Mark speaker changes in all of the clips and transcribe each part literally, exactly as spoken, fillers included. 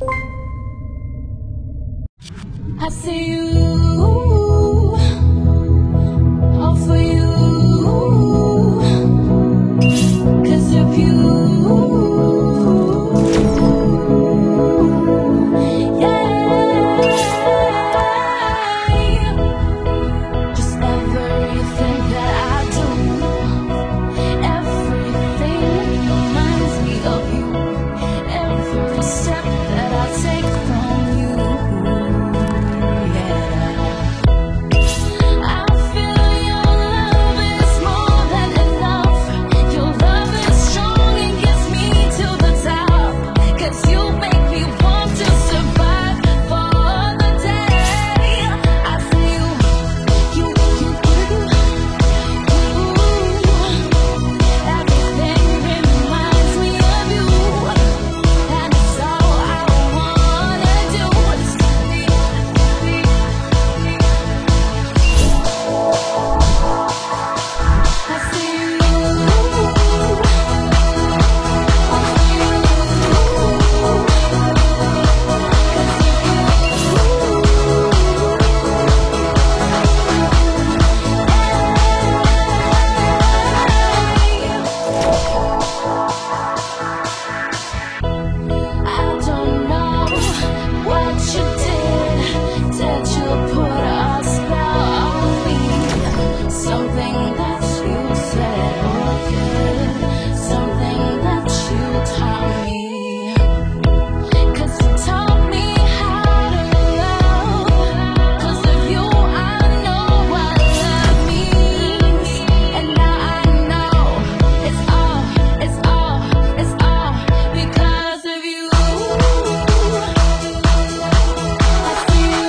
Speaker 1: I see you, all for you, 'cause you're yeah. Just everything that I do, everything reminds me of you. Every step that I take from you, yeah. I feel your love is more than enough. Your love is strong and gets me to the top. 'Cause you make me want to survive for the day. I see you, you, you, you, you. Everything reminds me of you. And it's all I wanna do is be, be, I see you, I don't know what you did. Did you put a spell on me? Something that you said or did, something that you taught me. 'Cause you taught me how to love. 'Cause of you I know what love means. And now I know it's all, it's all, it's all because of you. I see you,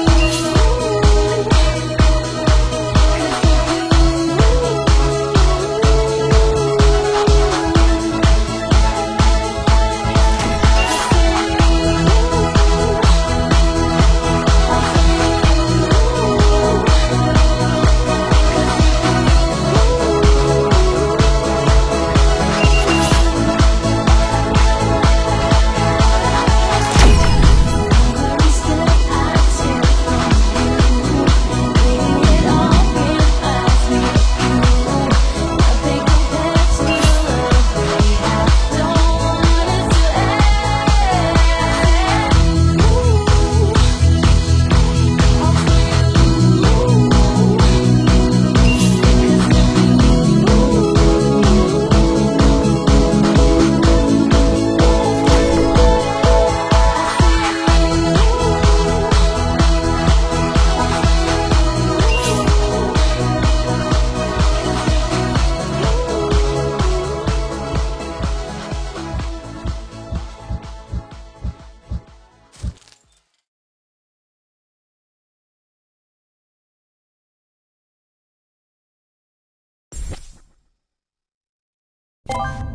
Speaker 2: うん。